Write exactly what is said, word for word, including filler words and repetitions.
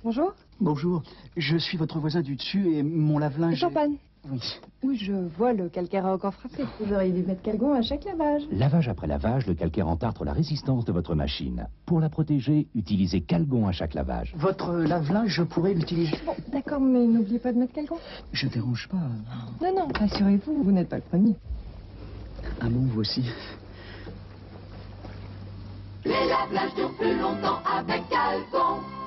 Bonjour. Bonjour, je suis votre voisin du dessus et mon lave-linge... Champagne. Oui. Oui, je vois, le calcaire a encore frappé. Vous auriez dû mettre Calgon à chaque lavage. Lavage après lavage, le calcaire entartre la résistance de votre machine. Pour la protéger, utilisez Calgon à chaque lavage. Votre lave-linge, je pourrais l'utiliser... Bon, d'accord, mais n'oubliez pas de mettre Calgon. Je dérange pas. Non, non, rassurez-vous, vous n'êtes pas le premier. Ah bon, vous aussi. Les lave-linges durent plus longtemps avec Calgon.